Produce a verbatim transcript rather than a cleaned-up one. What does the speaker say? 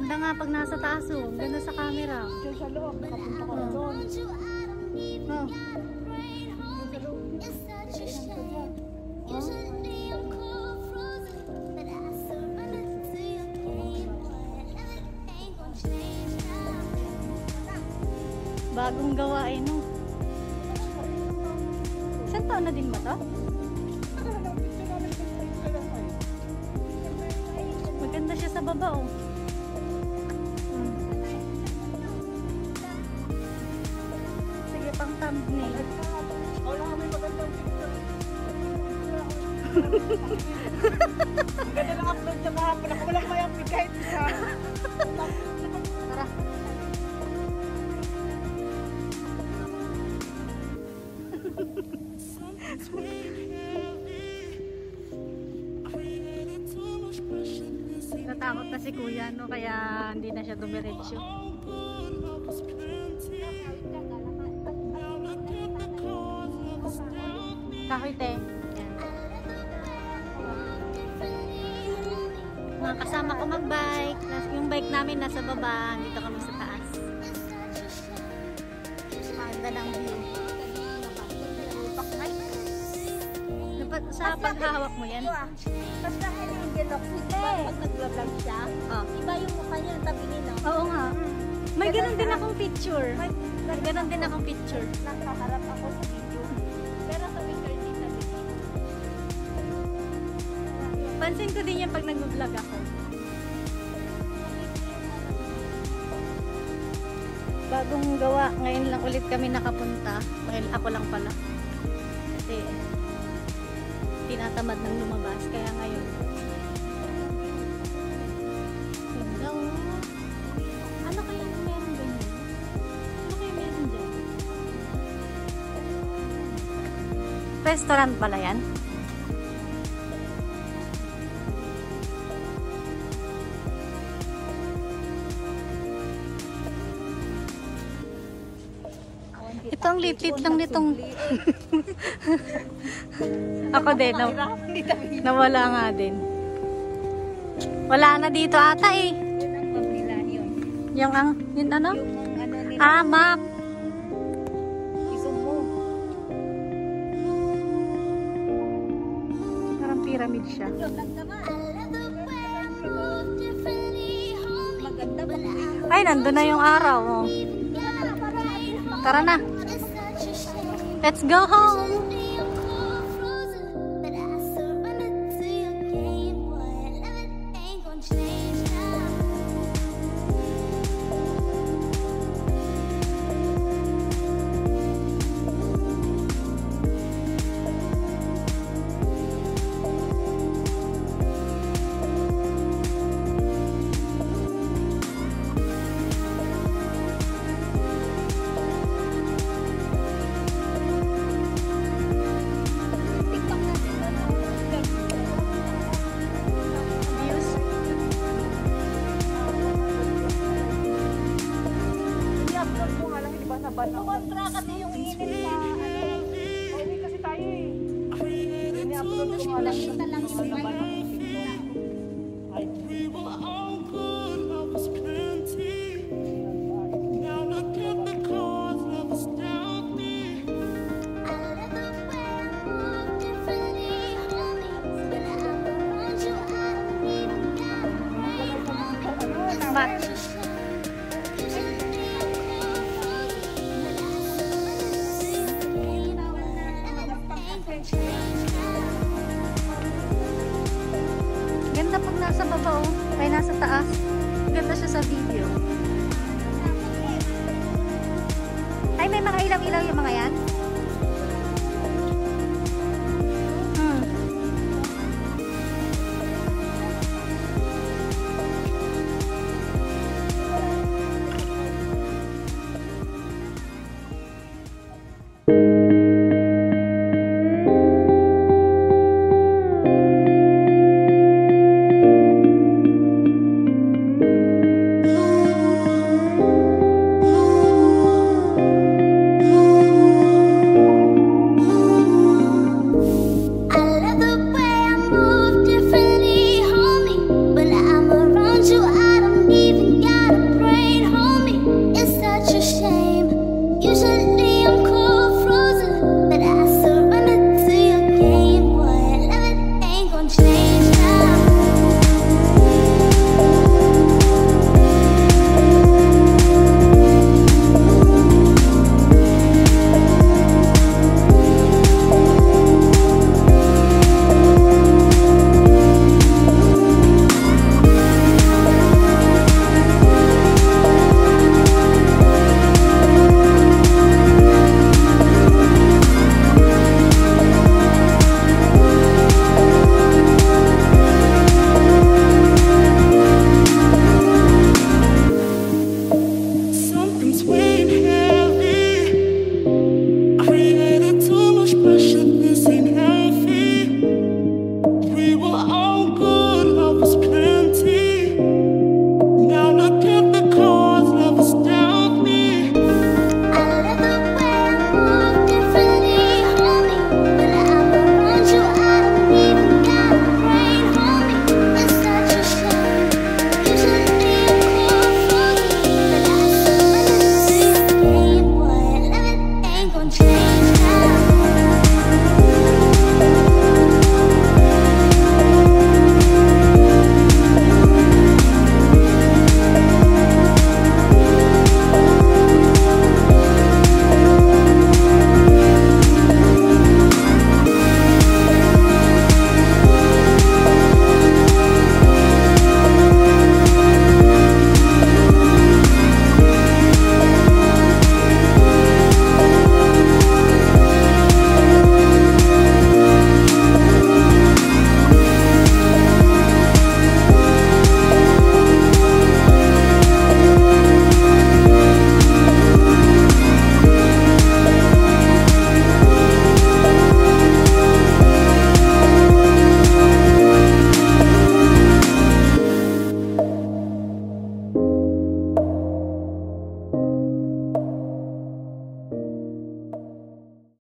Ganda nga pag nasa taas oh. Ganda sa camera. Diyan sa loob, nakapunta ka doon. Oh. Bagong gawain no. Isang taon na din ba to? Maganda siya sa baba oh. Hmm. Sige pang thumbnail. Wala kami magandang picture. Ang ganda ng upload niya kahapon. Ako walang may upload kahit isa. Tara. Natakot na si kuya no, kaya hindi na siya dumiretso. Kahite. Mga kasama ko mag-bike. Yung bike namin nasa baba, dito kami sa taas. Maganda ng view. Sa paghahawak mo yan? Tapos dahil yung gelok, diba pag nag-vlog siya, Oh. iba yung mukha niya ng tabi nila. Oo nga. May ganun din akong picture. May ganun din akong picture. Nakaharap ako sa video. Pero sa picture din sa video. Pansin ko din yan pag nag-vlog ako. Bagong gawa. Ngayon lang ulit kami nakapunta. Ngayon ako lang pala. Kasi tinatamad ng lumabas. Kaya ngayon. Ganda oh. Ano kaya yung meron ganyan? Ano kaya meron dyan? Restaurant pala yan? Ito ang lit-lit lang nitong ako din na, nawala nga din. Wala na dito ata eh. Yung ang yun ano? Ah, map. Parang pyramid siya. Ay, nandun na yung araw oh. Tara na. Let's go home. Kontra kasi yung init sa ano. Pauwi kasi tayo eh. Ini-upload ko nga lang. Nakita lang yung ano. Ay. But ganda pag nasa baba oh. Ay nasa taas. Ganda siya sa video. Ay may mga ilaw-ilaw yung mga yan.